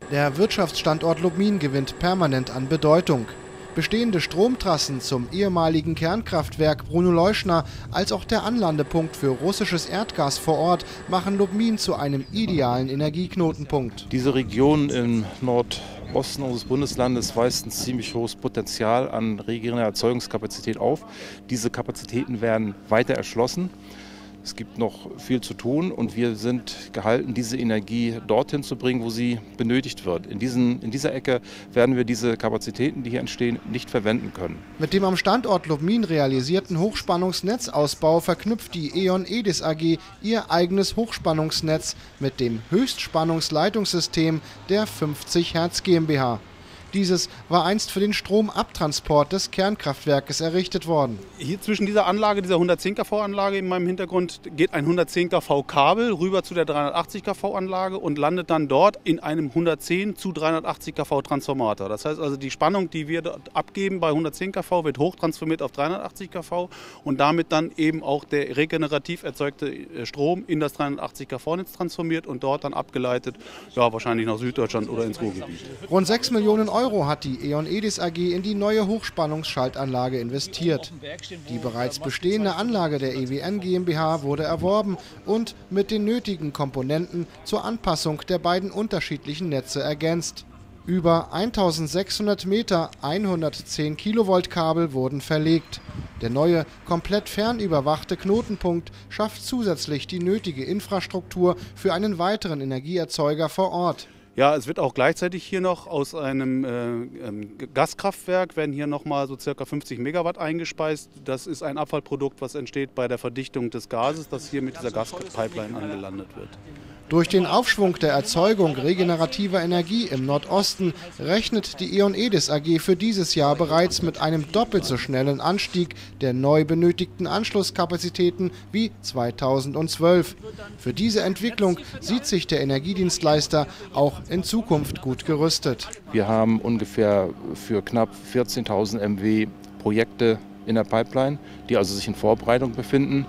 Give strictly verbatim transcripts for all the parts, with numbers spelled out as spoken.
Der Wirtschaftsstandort Lubmin gewinnt permanent an Bedeutung. Bestehende Stromtrassen zum ehemaligen Kernkraftwerk Bruno-Leuschner als auch der Anlandepunkt für russisches Erdgas vor Ort machen Lubmin zu einem idealen Energieknotenpunkt. Diese Region im Nordosten unseres Bundeslandes weist ein ziemlich hohes Potenzial an regenerativer Erzeugungskapazität auf. Diese Kapazitäten werden weiter erschlossen. Es gibt noch viel zu tun und wir sind gehalten, diese Energie dorthin zu bringen, wo sie benötigt wird. In, diesen, in dieser Ecke werden wir diese Kapazitäten, die hier entstehen, nicht verwenden können. Mit dem am Standort Lubmin realisierten Hochspannungsnetzausbau verknüpft die E.ON Edis A G ihr eigenes Hochspannungsnetz mit dem Höchstspannungsleitungssystem der fünfzig Hertz GmbH. Dieses war einst für den Stromabtransport des Kernkraftwerkes errichtet worden. Hier zwischen dieser Anlage, dieser hundertzehn Kilovolt Anlage in meinem Hintergrund, geht ein hundertzehn Kilovolt Kabel rüber zu der dreihundertachtzig Kilovolt Anlage und landet dann dort in einem hundertzehn zu dreihundertachtzig Kilovolt Transformator. Das heißt also, die Spannung, die wir dort abgeben bei hundertzehn Kilovolt, wird hochtransformiert auf dreihundertachtzig Kilovolt und damit dann eben auch der regenerativ erzeugte Strom in das dreihundertachtzig Kilovolt Netz transformiert und dort dann abgeleitet, ja, wahrscheinlich nach Süddeutschland oder ins Ruhrgebiet. Rund sechs Millionen Euro hat die E.ON Edis A G in die neue Hochspannungsschaltanlage investiert. Die bereits bestehende Anlage der E W N GmbH wurde erworben und mit den nötigen Komponenten zur Anpassung der beiden unterschiedlichen Netze ergänzt. Über eintausendsechshundert Meter hundertzehn Kilovolt Kabel wurden verlegt. Der neue, komplett fernüberwachte Knotenpunkt schafft zusätzlich die nötige Infrastruktur für einen weiteren Energieerzeuger vor Ort. Ja, es wird auch gleichzeitig hier noch aus einem äh, Gaskraftwerk, werden hier nochmal so circa fünfzig Megawatt eingespeist. Das ist ein Abfallprodukt, was entsteht bei der Verdichtung des Gases, das hier mit dieser Gaspipeline angelandet wird. Durch den Aufschwung der Erzeugung regenerativer Energie im Nordosten rechnet die E.ON Edis A G für dieses Jahr bereits mit einem doppelt so schnellen Anstieg der neu benötigten Anschlusskapazitäten wie zweitausendzwölf. Für diese Entwicklung sieht sich der Energiedienstleister auch in Zukunft gut gerüstet. Wir haben ungefähr für knapp vierzehntausend Megawatt Projekte in der Pipeline, die also sich in Vorbereitung befinden.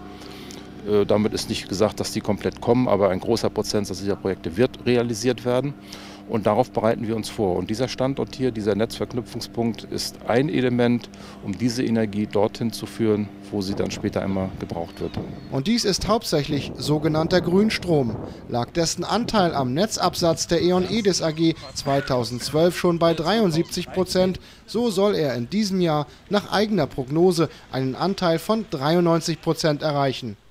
Damit ist nicht gesagt, dass die komplett kommen, aber ein großer Prozentsatz dieser Projekte wird realisiert werden. Und darauf bereiten wir uns vor. Und dieser Standort hier, dieser Netzverknüpfungspunkt, ist ein Element, um diese Energie dorthin zu führen, wo sie dann später einmal gebraucht wird. Und dies ist hauptsächlich sogenannter Grünstrom. Lag dessen Anteil am Netzabsatz der E.ON Edis A G zweitausendzwölf schon bei dreiundsiebzig Prozent, so soll er in diesem Jahr nach eigener Prognose einen Anteil von dreiundneunzig Prozent erreichen.